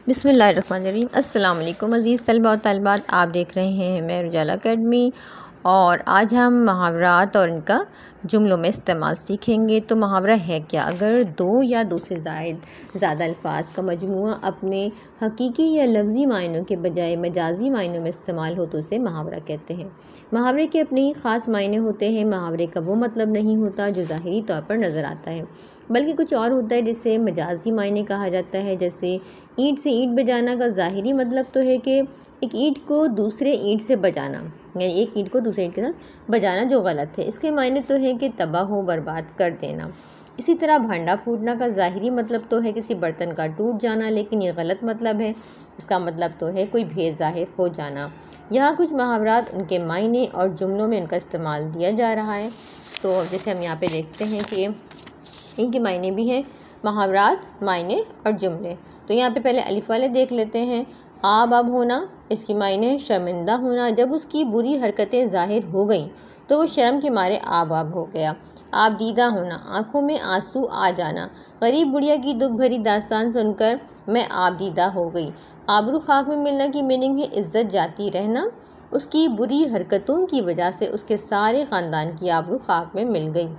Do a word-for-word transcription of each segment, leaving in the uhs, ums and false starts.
बिस्मिल्लाहिर्रहमानिर्रहीम। अस्सलाम वालेकुम अज़ीज़ तलबा और तलबात, आप देख रहे हैं मेहर उजाला अकेडमी। और आज हम मुहावरात और इनका जुमलों में इस्तेमाल सीखेंगे। तो मुहावरा है क्या? अगर दो या दो से ज़ायद ज़्यादा अल्फाज का मजमूआ अपने हकीकी या लफ्ज़ी मायनों के बजाय मजाजी मायनों में इस्तेमाल हो तो उसे मुहावरा कहते हैं। मुहावरे के अपने ही ख़ास मायने होते हैं। मुहावरे का वो मतलब नहीं होता जो ज़ाहिरी तौर पर नज़र आता है, बल्कि कुछ और होता है जिसे मजाजी मायने कहा जाता है। जैसे ईंट से ईंट बजाना का ज़ाहिरी मतलब तो है कि एक ईंट को दूसरे ईंट से बजाना, यानी एक ईंट को दूसरे ईंट के साथ बजाना, जो गलत है। इसके मायने तो है कि तबाह हो, बर्बाद कर देना। इसी तरह भांडा फूटना का ज़ाहिरी मतलब तो है किसी बर्तन का टूट जाना, लेकिन ये गलत मतलब है। इसका मतलब तो है कोई भेद ज़ाहिर हो जाना। यहाँ कुछ मुहावरात, उनके मायने और जुमलों में उनका इस्तेमाल दिया जा रहा है। तो जैसे हम यहाँ पे देखते हैं कि इनके मायने भी हैं, मुहावरात, मायने और जुमले। तो यहाँ पे पहले अलिफ वाले देख लेते हैं। आब अब होना, इसकी मायने शर्मिंदा होना। जब उसकी बुरी हरकतें ज़ाहिर हो गई तो वो शर्म के मारे आब आब हो गया। आप दीदा होना, आँखों में आंसू आ जाना। गरीब बुढ़िया की दुख भरी दास्तान सुनकर मैं आप दीदा हो गई। आबरू खाक में मिलना की मीनिंग है इज्जत जाती रहना। उसकी बुरी हरकतों की वजह से उसके सारे ख़ानदान की आबरू खाक में मिल गई।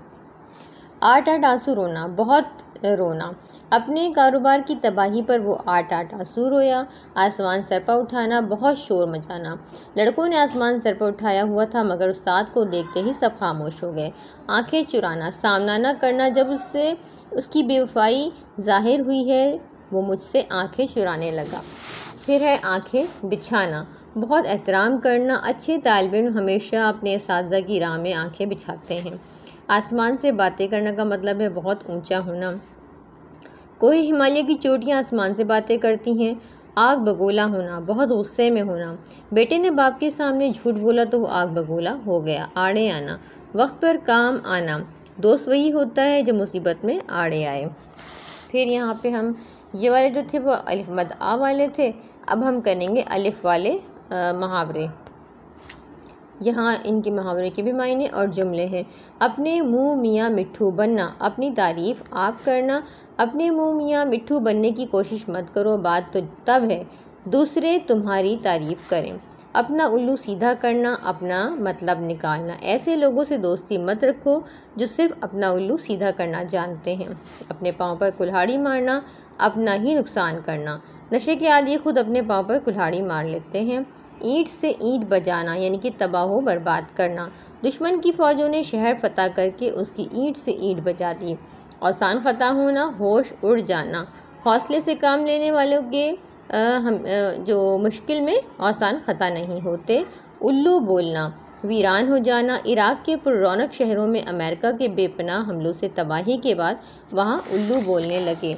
आठ आठ आंसू रोना, बहुत रोना। अपने कारोबार की तबाही पर वो आठ आठ आंसू रोया। आसमान सर पर उठाना, बहुत शोर मचाना। लड़कों ने आसमान सर पर उठाया हुआ था, मगर उस्ताद को देखते ही सब खामोश हो गए। आंखें चुराना, सामना न करना। जब उससे उसकी बेवफाई जाहिर हुई है वो मुझसे आंखें चुराने लगा। फिर है आंखें बिछाना, बहुत एहतराम करना। अच्छे तालिब इल्म हमेशा अपने असातिज़ा की राह में आंखें बिछाते हैं। आसमान से बातें करने का मतलब है बहुत ऊंचा होना। कोई हिमालय की चोटियां आसमान से बातें करती हैं। आग बगोला होना, बहुत गुस्से में होना। बेटे ने बाप के सामने झूठ बोला तो वो आग बगोला हो गया। आड़े आना, वक्त पर काम आना। दोस्त वही होता है जो मुसीबत में आड़े आए। फिर यहाँ पे हम ये वाले जो थे वो अलिफ मद आ वाले थे। अब हम करेंगे अलिफ वाले मुहावरे। यहाँ इनके मुहावरे के भी मायने और जुमले हैं। अपने मुँह मियाँ मिट्ठू बनना, अपनी तारीफ़ आप करना। अपने मुँह मियाँ मिट्ठू बनने की कोशिश मत करो, बात तो तब है दूसरे तुम्हारी तारीफ़ करें। अपना उल्लू सीधा करना, अपना मतलब निकालना। ऐसे लोगों से दोस्ती मत रखो जो सिर्फ अपना उल्लू सीधा करना जानते हैं। अपने पाँव पर कुल्हाड़ी मारना, अपना ही नुकसान करना। नशे के आदि खुद अपने पाँव पर कुल्हाड़ी मार लेते हैं। ईंट से ईंट बजाना, यानी कि तबाह हो, बर्बाद करना। दुश्मन की फ़ौजों ने शहर फतह करके उसकी ईंट से ईंट बजा दी। औसान ख़ता होना, होश उड़ जाना। हौसले से काम लेने वालों के आ, हम आ, जो मुश्किल में औसान ख़ता नहीं होते। उल्लू बोलना, वीरान हो जाना। इराक़ के पुररौनक शहरों में अमेरिका के बेपनाह हमलों से तबाही के बाद वहाँ उल्लू बोलने लगे।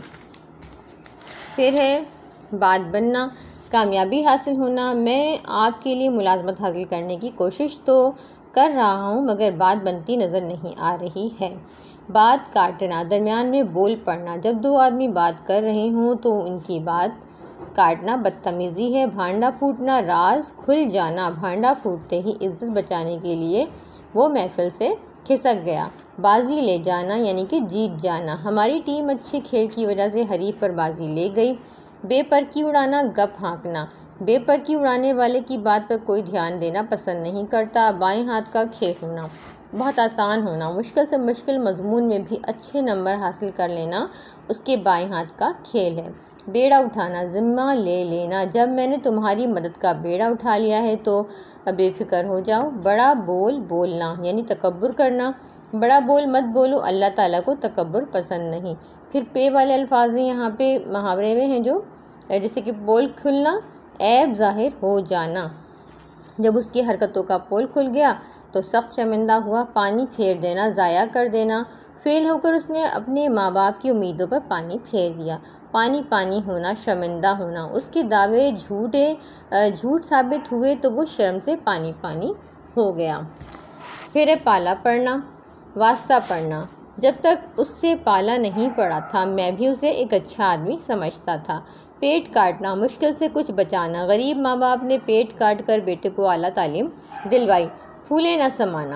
फिर है बात बनना, कामयाबी हासिल होना। मैं आपके लिए मुलाजमत हासिल करने की कोशिश तो कर रहा हूँ, मगर बात बनती नज़र नहीं आ रही है। बात काटना, दरमियान में बोल पड़ना। जब दो आदमी बात कर रहे हों तो उनकी बात काटना बदतमीज़ी है। भांडा फूटना, राज खुल जाना। भांडा फूटते ही इज्जत बचाने के लिए वो महफिल से खिसक गया। बाजी ले जाना, यानी कि जीत जाना। हमारी टीम अच्छे खेल की वजह से हरीफ पर बाजी ले गई। बेपरकी उड़ाना, गप हाँकना। बेपरकी उड़ाने वाले की बात पर कोई ध्यान देना पसंद नहीं करता। बाएं हाथ का खेल होना, बहुत आसान होना। मुश्किल से मुश्किल मजमून में भी अच्छे नंबर हासिल कर लेना उसके बाएं हाथ का खेल है। बेड़ा उठाना, ज़िम्मा ले लेना। जब मैंने तुम्हारी मदद का बेड़ा उठा लिया है तो बेफिक्र हो जाओ। बड़ा बोल बोलना, यानी तकब्बुर करना। बड़ा बोल मत बोलो, अल्लाह ताला को तकब्बुर पसंद नहीं। फिर पे वाले अल्फाज हैं यहाँ पे मुहावरे में हैं, जो जैसे कि पोल खुलना, ऐब ज़ाहिर हो जाना। जब उसकी हरकतों का पोल खुल गया तो सख्त शर्मिंदा हुआ। पानी फेर देना, ज़ाया कर देना। फेल होकर उसने अपने माँ बाप की उम्मीदों पर पानी फेर दिया। पानी पानी होना, शर्मिंदा होना। उसके दावे झूठे झूठ साबित हुए तो वो शर्म से पानी पानी हो गया। फिर है पाला पड़ना, वास्ता पड़ना। जब तक उससे पाला नहीं पड़ा था मैं भी उसे एक अच्छा आदमी समझता था। पेट काटना, मुश्किल से कुछ बचाना। गरीब माँ बाप ने पेट काट कर बेटे को आला तालीम दिलवाई। फूले न समाना,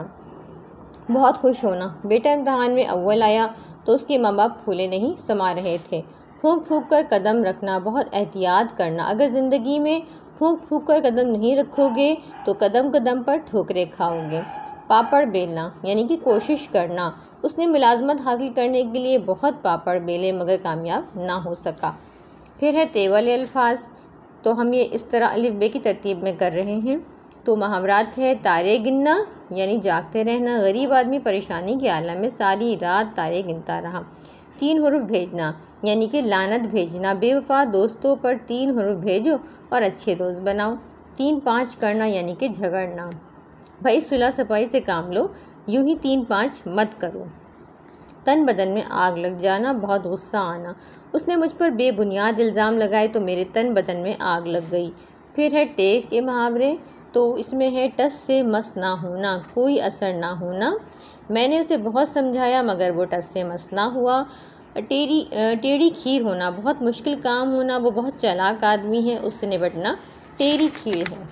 बहुत खुश होना। बेटा इम्तहान में अव्वल आया तो उसके माँ बाप फूले नहीं समा रहे थे। फूंक फूंक कर कदम रखना, बहुत एहतियात करना। अगर ज़िंदगी में फूंक फूंक कर कदम नहीं रखोगे तो कदम कदम पर ठोकरें खाओगे। पापड़ बेलना यानी कि कोशिश करना। उसने मुलाजमत हासिल करने के लिए बहुत पापड़ बेले मगर कामयाब ना हो सका। फिर है ते वाले अल्फाज, तो हम ये इस तरह अलिफ बे की तरतीब में कर रहे हैं। तो मुहावरात है तारे गिनना यानी जागते रहना। गरीब आदमी परेशानी के आलम में सारी रात तारे गिनता रहा। तीन हुरूफ भेजना यानी कि लानत भेजना। बेवफा दोस्तों पर तीन हुरूफ भेजो और अच्छे दोस्त बनाओ। तीन पाँच करना यानी कि झगड़ना। भाई सुलह सफाई से काम लो, यूं ही तीन पाँच मत करो। तन बदन में आग लग जाना, बहुत गुस्सा आना। उसने मुझ पर बेबुनियाद इल्ज़ाम लगाए तो मेरे तन बदन में आग लग गई। फिर है टेक के मुहावरे, तो इसमें है टस से मस ना होना, कोई असर ना होना। मैंने उसे बहुत समझाया मगर वो टस से मस ना हुआ। टेढ़ी टेढ़ी खीर होना, बहुत मुश्किल काम होना। वो बहुत चालाक आदमी है, उससे निपटना टेढ़ी खीर है।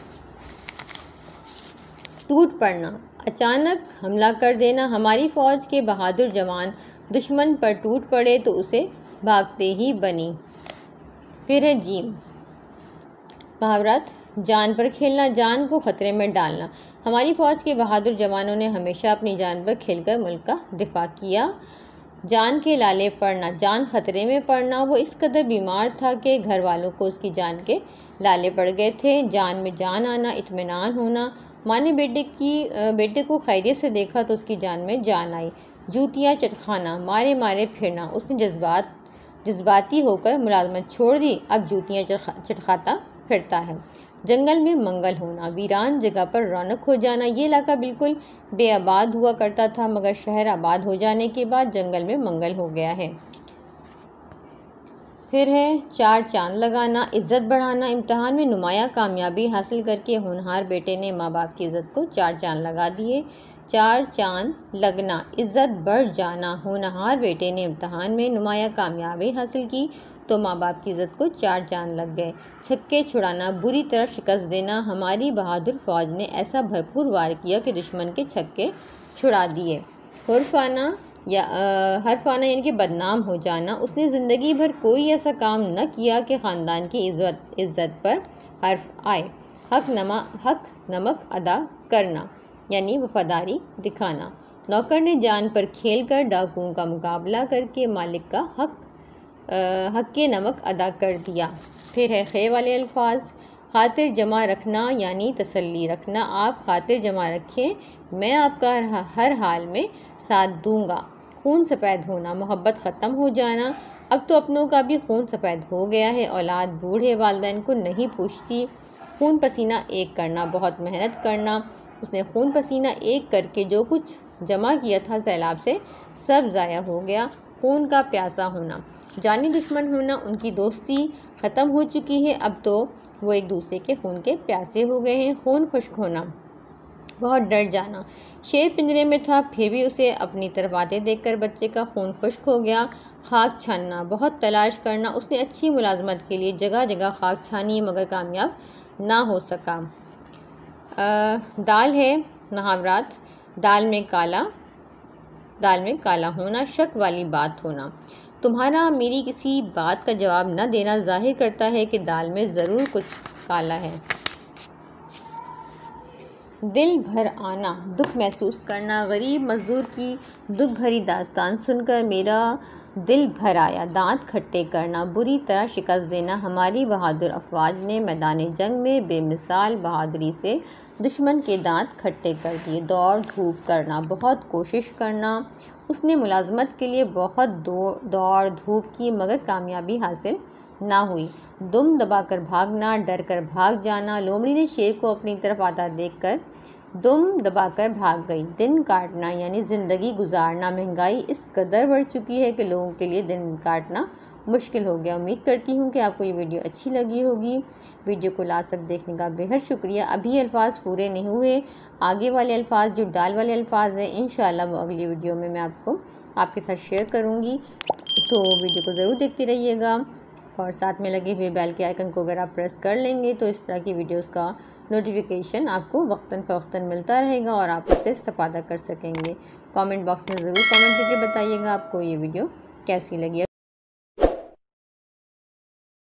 टूट पड़ना, अचानक हमला कर देना। हमारी फ़ौज के बहादुर जवान दुश्मन पर टूट पड़े तो उसे भागते ही बनी। फिर है जीम मुहावरात, जान पर खेलना, जान को ख़तरे में डालना। हमारी फ़ौज के बहादुर जवानों ने हमेशा अपनी जान पर खेलकर मुल्क का दिफा किया। जान के लाले पड़ना, जान ख़तरे में पड़ना। वो इस कदर बीमार था कि घर वालों को उसकी जान के लाले पड़ गए थे। जान में जान आना, इत्मीनान होना। माँ ने बेटे की बेटे को खैरियत से देखा तो उसकी जान में जान आई। जूतियाँ चटखाना, मारे मारे फिरना। उसने जज्बात जज्बाती होकर मुलाजमत छोड़ दी, अब जूतियाँ चटखाता फिरता है। जंगल में मंगल होना, वीरान जगह पर रौनक हो जाना। ये इलाका बिल्कुल बेआबाद हुआ करता था मगर शहर आबाद हो जाने के बाद जंगल में मंगल हो गया है। फिर है चार चांद लगाना, इज़्ज़त बढ़ाना। इम्तहान में नुमाया कामयाबी हासिल करके होनहार बेटे ने माँ बाप की इज़्ज़त को चार चांद लगा दिए। चार चांद लगना, इज़्ज़त बढ़ जाना। होनहार बेटे ने इम्तहान में नुमाया कामयाबी हासिल की तो माँ बाप की इज़्ज़त को चार चांद लग गए। छक्के छुड़ाना, बुरी तरह शिकस्त देना। हमारी बहादुर फ़ौज ने ऐसा भरपूर वार किया कि दुश्मन के छक्के छुड़ा दिए। हुर्फाना या हरफाना यानी कि बदनाम हो जाना। उसने ज़िंदगी भर कोई ऐसा काम न किया कि ख़ानदान की इज़्ज़त इज़्ज़त पर हर्फ आए। हक नमा हक नमक अदा करना यानी वफादारी दिखाना। नौकर ने जान पर खेल कर डाकुओं का मुकाबला करके मालिक का हक हक के नमक अदा कर दिया। फिर है खे वाले अल्फाज, खातिर जमा रखना यानी तसल्ली रखना। आप खातिर जमा रखें, मैं आपका हर हाल में साथ दूंगा। खून सफ़ेद होना, मोहब्बत ख़त्म हो जाना। अब तो अपनों का भी खून सफ़ेद हो गया है, औलाद बूढ़े वालिदैन को नहीं पूछती। खून पसीना एक करना, बहुत मेहनत करना। उसने खून पसीना एक करके जो कुछ जमा किया था सैलाब से सब ज़ाया हो गया। खून का प्यासा होना, जानी दुश्मन होना। उनकी दोस्ती ख़त्म हो चुकी है, अब तो वो एक दूसरे के खून के प्यासे हो गए हैं। खून खुश्क होना, बहुत डर जाना। शेर पिंजरे में था फिर भी उसे अपनी तरफ आते देखकर बच्चे का खून खुश्क हो गया। खाक छानना, बहुत तलाश करना। उसने अच्छी मुलाजमत के लिए जगह जगह खाक छानी मगर कामयाब ना हो सका। आ, दाल है मुहावरात, दाल में काला दाल में काला होना, शक वाली बात होना। तुम्हारा मेरी किसी बात का जवाब न देना जाहिर करता है कि दाल में ज़रूर कुछ काला है। दिल भर आना, दुख महसूस करना। गरीब मज़दूर की दुख भरी दास्तान सुनकर मेरा दिल भर आया। दांत खट्टे करना, बुरी तरह शिकस्त देना। हमारी बहादुर अफवाज ने मैदान जंग में बेमिसाल बहादुरी से दुश्मन के दांत खट्टे कर दिए। दौड़ धूप करना, बहुत कोशिश करना। उसने मुलाजमत के लिए बहुत दौड़ धूप की मगर कामयाबी हासिल ना हुई। दुम दबाकर भागना, डर कर भाग जाना। लोमड़ी ने शेर को अपनी तरफ आता देखकर दुम दबाकर भाग गई। दिन काटना यानी ज़िंदगी गुजारना। महंगाई इस कदर बढ़ चुकी है कि लोगों के लिए दिन काटना मुश्किल हो गया। उम्मीद करती हूँ कि आपको ये वीडियो अच्छी लगी होगी। वीडियो को लास्ट तक देखने का बेहद शुक्रिया। अभी अल्फाज पूरे नहीं हुए, आगे वाले अल्फाज जो दाल वाले अल्फाज हैं इंशाल्लाह वो अगली वीडियो में मैं आपको आपके साथ शेयर करूँगी, तो वीडियो को ज़रूर देखते रहिएगा। और साथ में लगे हुए बेल के आइकन को अगर आप प्रेस कर लेंगे तो इस तरह की वीडियोस का नोटिफिकेशन आपको वक्तन फ़वक्तन मिलता रहेगा और आप इससे इस्तेफादा कर सकेंगे। कमेंट बॉक्स में ज़रूर कमेंट करके बताइएगा आपको ये वीडियो कैसी लगी।